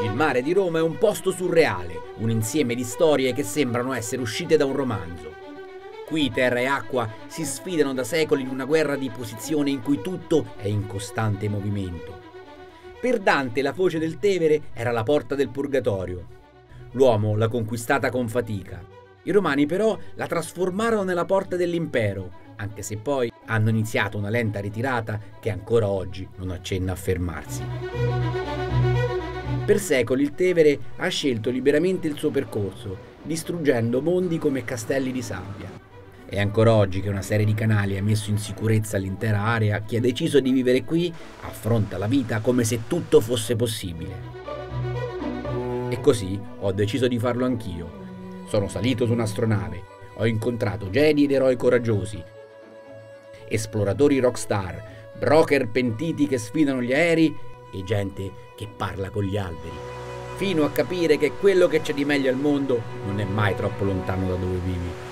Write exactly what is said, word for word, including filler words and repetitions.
Il mare di Roma è un posto surreale, un insieme di storie che sembrano essere uscite da un romanzo. Qui terra e acqua si sfidano da secoli in una guerra di posizione in cui tutto è in costante movimento. Per Dante la foce del Tevere era la porta del purgatorio. L'uomo l'ha conquistata con fatica. I romani però la trasformarono nella porta dell'impero, anche se poi hanno iniziato una lenta ritirata che ancora oggi non accenna a fermarsi. Per secoli il Tevere ha scelto liberamente il suo percorso, distruggendo mondi come castelli di sabbia. È ancora oggi che una serie di canali ha messo in sicurezza l'intera area. Chi ha deciso di vivere qui affronta la vita come se tutto fosse possibile. E così ho deciso di farlo anch'io. Sono salito su un'astronave, ho incontrato Jedi ed eroi coraggiosi, esploratori rockstar, broker pentiti che sfidano gli aerei e gente che parla con gli alberi, fino a capire che quello che c'è di meglio al mondo non è mai troppo lontano da dove vivi.